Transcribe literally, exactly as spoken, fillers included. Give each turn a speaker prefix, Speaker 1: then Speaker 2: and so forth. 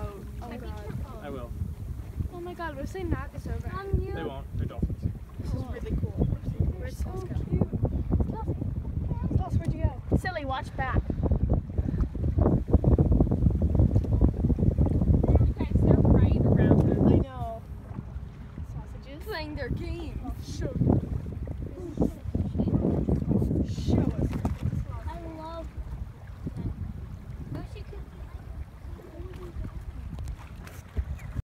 Speaker 1: out. Oh my god.
Speaker 2: I will.
Speaker 1: Oh my god, what if they knock us over?
Speaker 2: They won't. They're dolphins.
Speaker 1: This is really cool. Where's Sloss go? Sloss, where'd you go? Silly, watch back.
Speaker 3: They're right around us.
Speaker 1: I know. Sausages.
Speaker 3: Playing their game.
Speaker 1: Oh, so